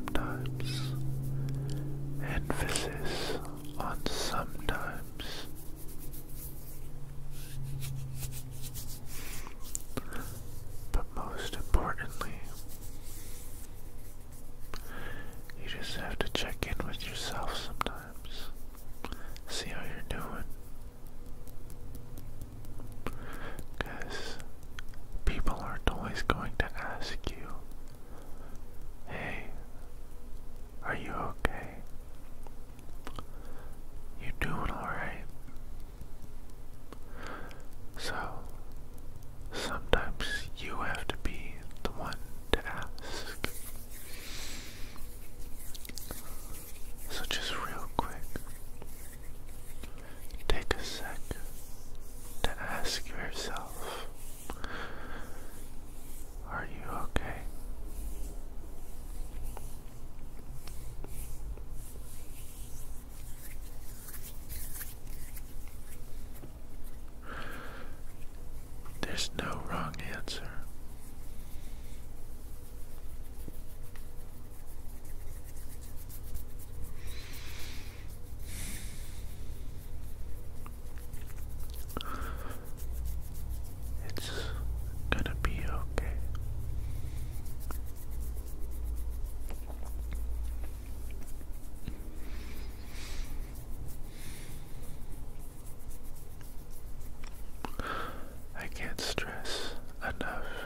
sometimes. Emphasis on sometimes. But most importantly, you just have to check in with yourself sometimes. See how you're doing. Because people aren't always going to ask you, hey, are you okay? You doing alright? So, sometimes you have to be the one to ask. So just real quick, take a sec to ask yourself, are you okay? There's no wrong answer. It's gonna be okay. I can't stress enough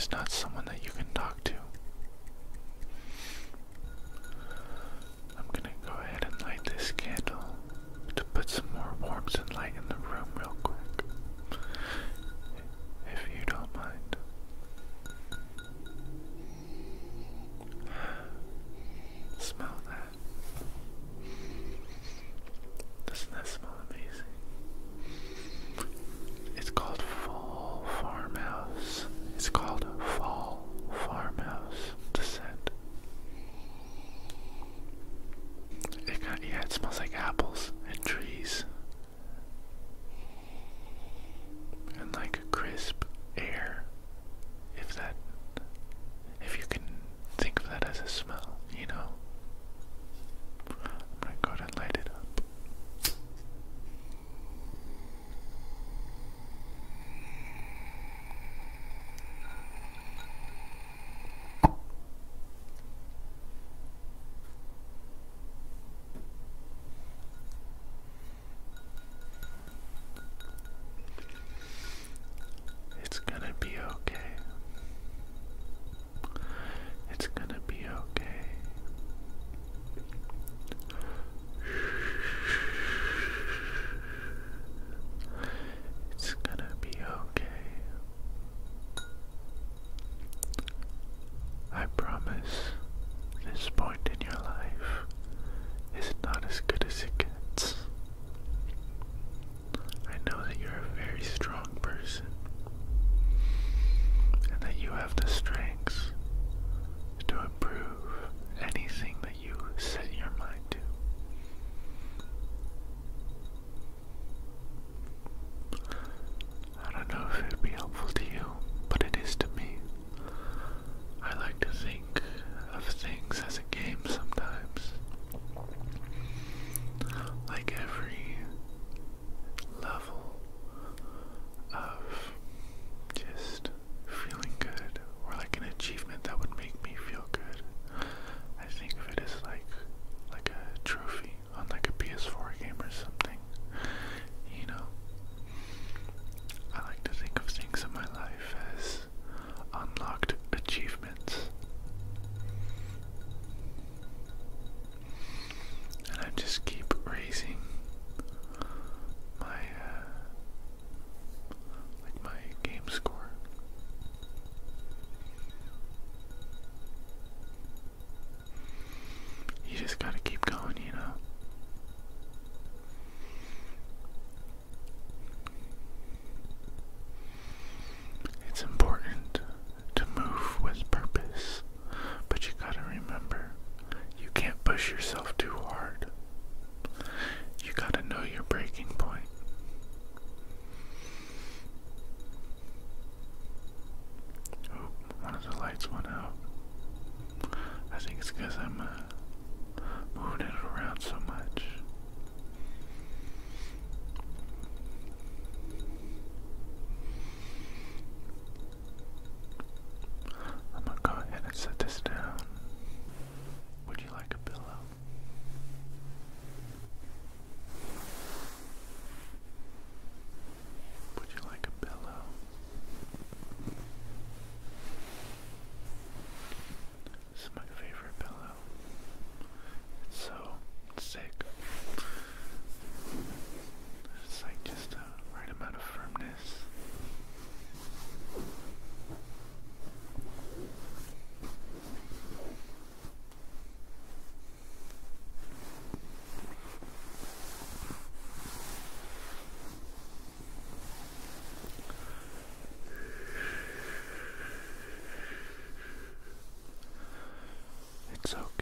is not someone that you can talk to. I'm gonna go ahead and light this candle to put some more warmth and light in the room real quick, if you don't mind. Smell that. Doesn't that smell amazing? It's called Fall Farmhouse. It's called Fall Farmhouse Descent. It smells like apples and trees. And like a crisp air. If you can think of that as a smell, you know. I'm gonna go ahead and light it up. It's gonna be okay. It's gonna be okay. It's gonna be okay. I promise this point in your life is not as good as it gets. I know that you're a very strong person and that you have the strengths to improve anything that you set your mind to. I don't know if it would be helpful to you, but it is to me. I like to think of things as a game sometimes. Like every level of just feeling good, or like an achievement that would make me feel good. I think of it as like a trophy on like a PS4 game or something. You know, I like to think of things in my life as unlocked achievements. And I just keep raising my game score. You just gotta keep going, you know. It's important to move with purpose, but you gotta remember, you can't push yourself too hard. You gotta know your breaking point. Oop, one of the lights went out. I think it's because I'm moving it around so much. I'm gonna go ahead and set this down. Would you like a pillow? Would you like a pillow? This is my favorite pillow. It's so thick. It's like just the right amount of firmness. It's okay.